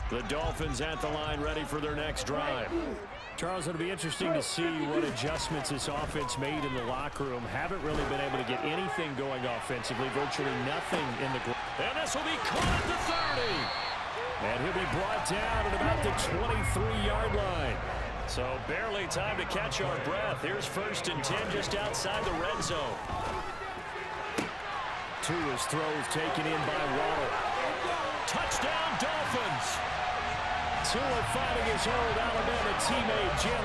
The Dolphins at the line ready for their next drive. Charles, it'll be interesting to see what adjustments this offense made in the locker room. Haven't really been able to get anything going offensively, virtually nothing in the ground. And this will be caught at the 30. And he'll be brought down at about the 23-yard line. So barely time to catch our breath. Here's 1st and 10 just outside the red zone. Tua's throws taken in by Waddle. Touchdown, Dolphins. Tua finding his old Alabama teammate, Jim.